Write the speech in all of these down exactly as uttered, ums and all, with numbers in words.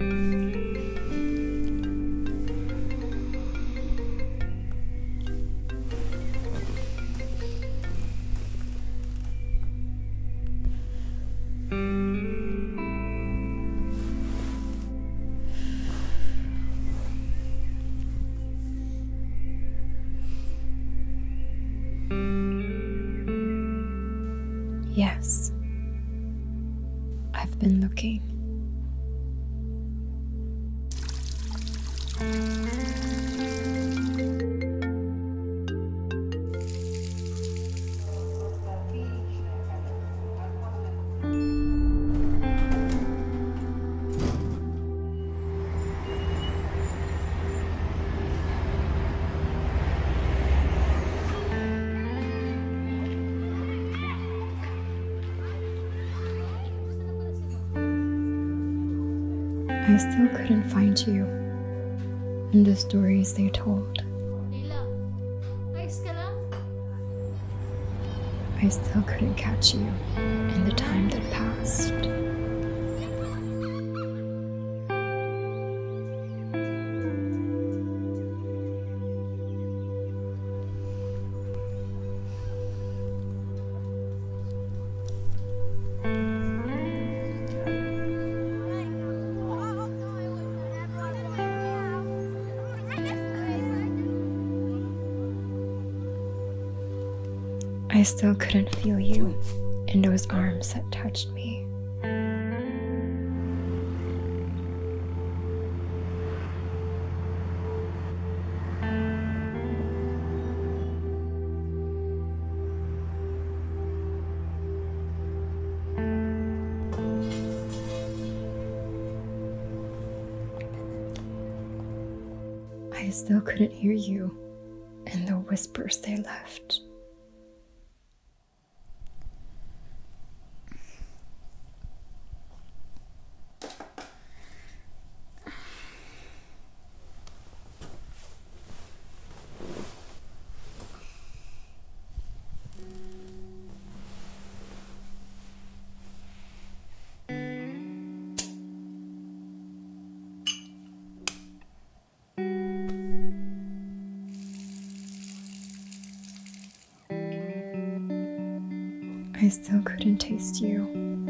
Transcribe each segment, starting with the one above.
Yes, I've been looking. I still couldn't find you in the stories they told. I still couldn't catch you in the time that passed. I still couldn't feel you in those arms that touched me. I still couldn't hear you in the whispers they left. I still couldn't taste you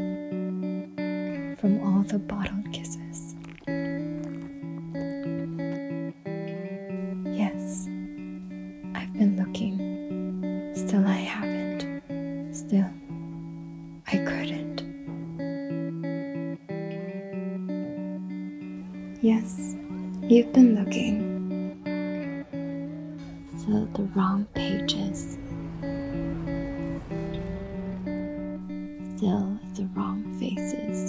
from all the bottled kisses. Yes, I've been looking. Still I haven't. Still, I couldn't. Yes, you've been looking. Still the wrong pages. Still at the wrong faces.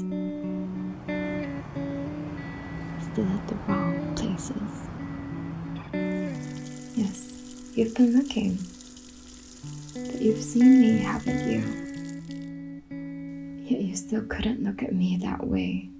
Still at the wrong places. Yes, you've been looking. But you've seen me, haven't you? Yet you still couldn't look at me that way.